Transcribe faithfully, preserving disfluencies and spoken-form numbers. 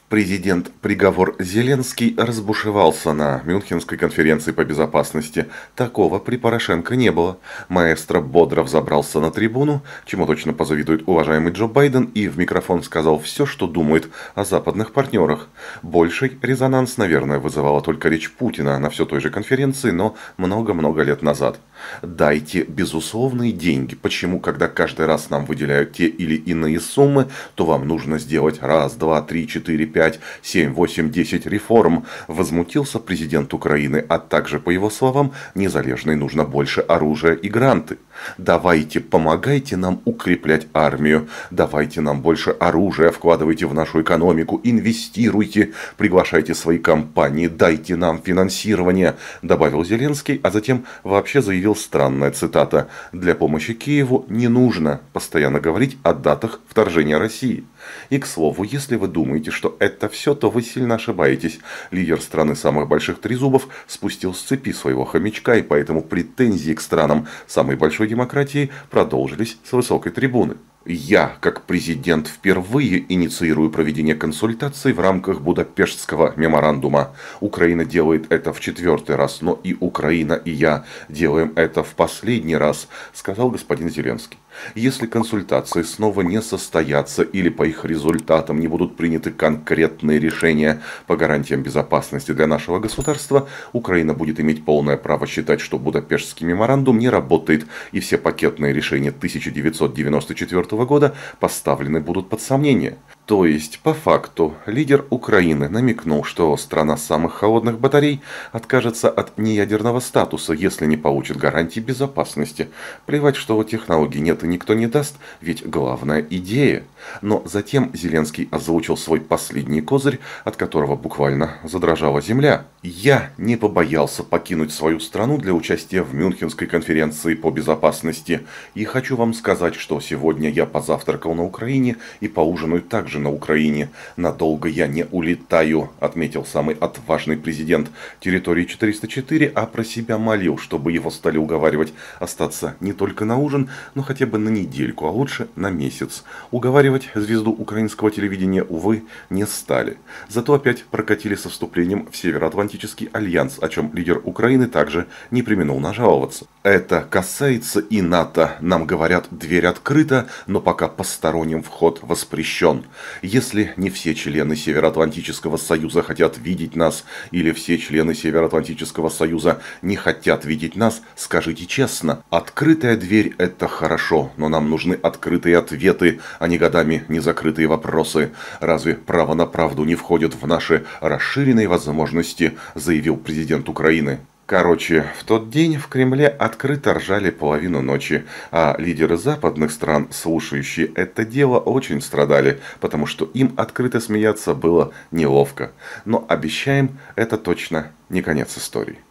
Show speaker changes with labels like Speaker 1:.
Speaker 1: Президент приговор Зеленский разбушевался на Мюнхенской конференции по безопасности. Такого при Порошенко не было. Маэстро бодро взобрался на трибуну, чему точно позавидует уважаемый Джо Байден, и в микрофон сказал все, что думает о западных партнерах. Больший резонанс, наверное, вызывала только речь Путина на все той же конференции, но много-много лет назад. Дайте безусловные деньги. Почему, когда каждый раз нам выделяют те или иные суммы, то вам нужно сделать раз, два, три, четыре, пять, семь, восемь, десять реформ? Возмутился президент Украины, а также, по его словам, незалежной нужно больше оружия и гранты. Давайте, помогайте нам укреплять армию, давайте нам больше оружия, вкладывайте в нашу экономику, инвестируйте, приглашайте свои компании, дайте нам финансирование, добавил Зеленский, а затем вообще заявил странная цитата: «Для помощи Киеву не нужно постоянно говорить о датах вторжения России». И, к слову, если вы думаете, что это все, то вы сильно ошибаетесь. Лидер страны самых больших трезубов спустил с цепи своего хомячка, и поэтому претензии к странам самой большой демократии продолжились с высокой трибуны. Я, как президент, впервые инициирую проведение консультаций в рамках Будапештского меморандума. Украина делает это в четвертый раз, но и Украина, и я делаем это в последний раз, сказал господин Зеленский. Если консультации снова не состоятся или по их результатам не будут приняты конкретные решения по гарантиям безопасности для нашего государства, Украина будет иметь полное право считать, что Будапештский меморандум не работает, и все пакетные решения тысяча девятьсот девяносто четвёртого года поставлены будут под сомнение. То есть, по факту, лидер Украины намекнул, что страна самых холодных батарей откажется от неядерного статуса, если не получит гарантии безопасности. Плевать, что технологий нет и никто не даст, ведь главная идея. Но затем Зеленский озвучил свой последний козырь, от которого буквально задрожала земля. «Я не побоялся покинуть свою страну для участия в Мюнхенской конференции по безопасности. И хочу вам сказать, что сегодня я позавтракал на Украине и поужинаю также на Украине. Надолго я не улетаю», отметил самый отважный президент территории четыреста четыре, а про себя молил, чтобы его стали уговаривать остаться не только на ужин, но хотя бы на недельку, а лучше на месяц. Уговаривать звезду украинского телевидения, увы, не стали. Зато опять прокатили со вступлением в Североатлантический альянс, о чем лидер Украины также не преминул нажаловаться. «Это касается и НАТО. Нам говорят, дверь открыта, но пока посторонним вход воспрещен. Если не все члены Североатлантического союза хотят видеть нас, или все члены Североатлантического союза не хотят видеть нас, скажите честно, открытая дверь – это хорошо, но нам нужны открытые ответы, а не годами незакрытые вопросы. Разве право на правду не входит в наши расширенные возможности», заявил президент Украины. Короче, в тот день в Кремле открыто ржали половину ночи, а лидеры западных стран, слушающие это дело, очень страдали, потому что им открыто смеяться было неловко. Но обещаем, это точно не конец истории.